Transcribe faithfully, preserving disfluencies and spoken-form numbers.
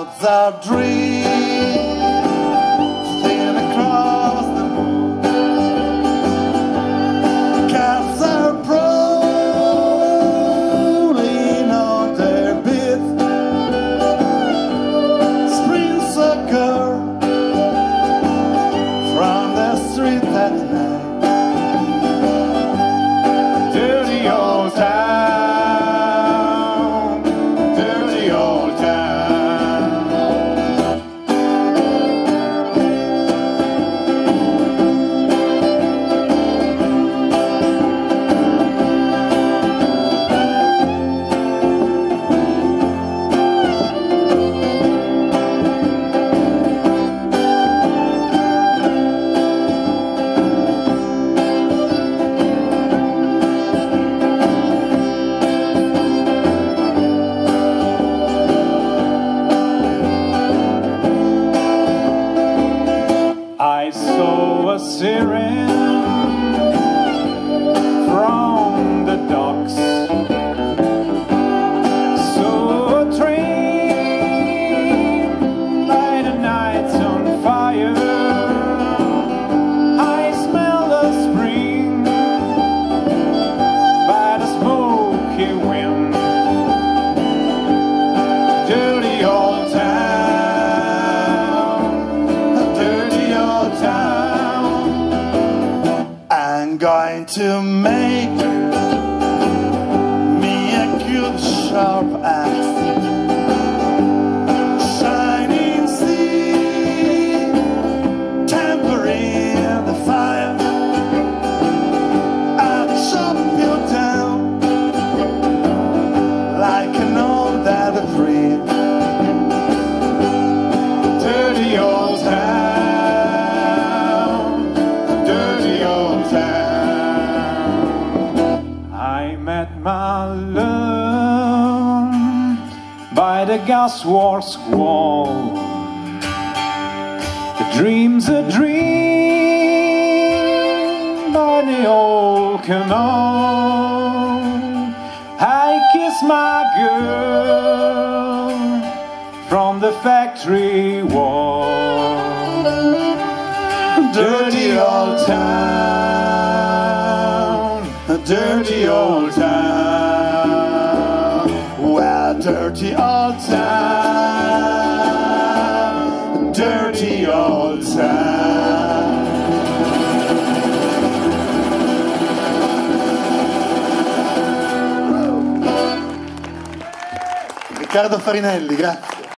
clouds are drifting across the moon. Cats are prowling on their beat. Sprints occur from the street at night. Dirty old town, dirty old town. I saw a siren from the docks, saw a train by the nights on fire. I smelled a spring by the smoky wind. Dirty old town, dirty old town. I'm going to make me a good sharp axe, shining sea, tempering the fire. I'll chop you down like an old other tree. Dirty old town, dirty old town. I met my love by the gasworks wall. The dream's a dream by the old canal. I kiss my girl from the factory wall. Dirty old town, a dirty old town. Well, dirty old town, dirty old town. Riccardo Farinelli, grazie.